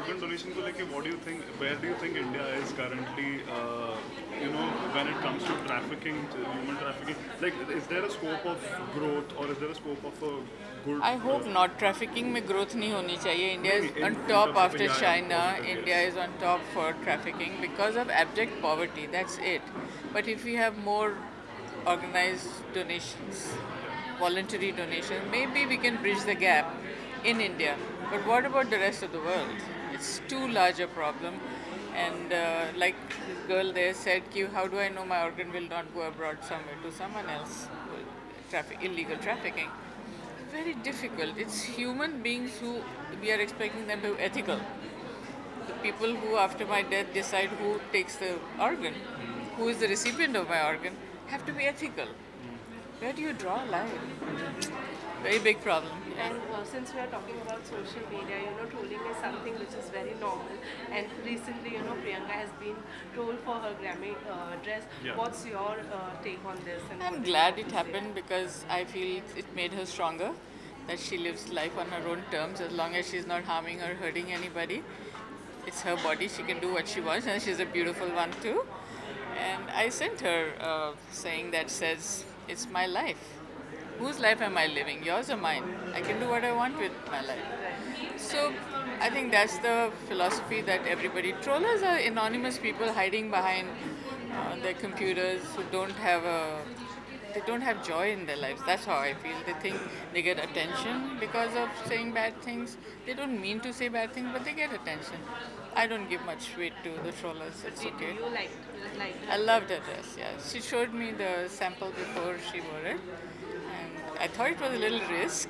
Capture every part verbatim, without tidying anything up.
organ donation को लेके what do you think? Where do you think India is currently? Uh, you know, when it comes to trafficking, to human trafficking, like, is there a scope of growth or is there a scope of a good? I hope uh, not. Trafficking में growth नहीं होनी चाहिए. India नहीं, is नहीं, on in- in top terms of- after yeah, yeah, China. positive, India yes. is on top for trafficking because of abject poverty. That's it. But if we have more organized donations, voluntary donations, maybe we can bridge the gap in India. But what about the rest of the world? It's too large a problem. And uh, like this girl there said, "Ki, how do I know my organ will not go abroad somewhere to someone else? Traffic, illegal trafficking." Very difficult. It's human beings who we are expecting them to be ethical. The people who, after my death, decide who takes the organ, who is the recipient of my organ, have to be ethical. Where do you draw a line? Very big problem. Yeah. And uh, since we are talking about social media, you know, trolling is something which is very normal. And recently, you know, Priyanka has been trolled for her Grammy uh, dress. Yeah. What's your uh, take on this? And I'm what do you glad want it to say? happened because I feel it made her stronger, that she lives life on her own terms as long as she's not harming or hurting anybody. It's her body, she can do what she wants, and she's a beautiful one too. And I sent her uh, saying that says, it's my life. Whose life am I living? Yours or mine? I can do what I want with my life. So I think that's the philosophy that everybody. Trollers are anonymous people hiding behind uh, their computers who don't have a. They don't have joy in their lives. That's how I feel. They think they get attention because of saying bad things. They don't mean to say bad things, but they get attention. I don't give much weight to the trollers. It's Did okay. you like like I loved her dress, yeah. She showed me the sample before she wore it. And I thought it was a little risk,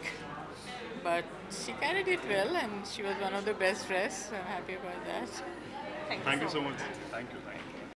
but she carried it well and she was one of the best dressed. So I'm happy about that. Thank you Thank you so so much. much. Thank you. Thank you.